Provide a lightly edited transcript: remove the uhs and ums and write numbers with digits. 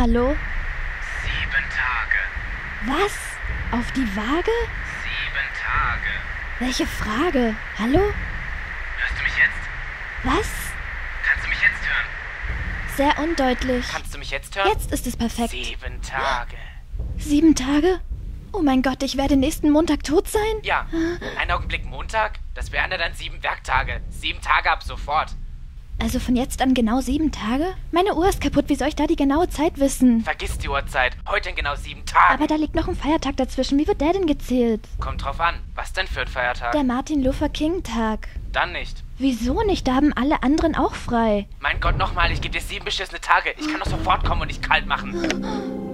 Hallo? 7 Tage. Was? Auf die Waage? 7 Tage. Welche Frage? Hallo? Hörst du mich jetzt? Was? Kannst du mich jetzt hören? Sehr undeutlich. Kannst du mich jetzt hören? Jetzt ist es perfekt. 7 Tage. 7 Tage? Oh mein Gott, ich werde nächsten Montag tot sein? Ja, ein Augenblick Montag, das wären ja dann 7 Werktage. 7 Tage ab sofort. Also von jetzt an genau 7 Tage? Meine Uhr ist kaputt, wie soll ich da die genaue Zeit wissen? Vergiss die Uhrzeit, heute in genau 7 Tagen. Aber da liegt noch ein Feiertag dazwischen, wie wird der denn gezählt? Kommt drauf an, was denn für ein Feiertag? Der Martin Luther King Tag. Dann nicht. Wieso nicht? Da haben alle anderen auch frei. Mein Gott, nochmal, ich gebe dir 7 beschissene Tage. Ich kann doch sofort kommen und dich kalt machen.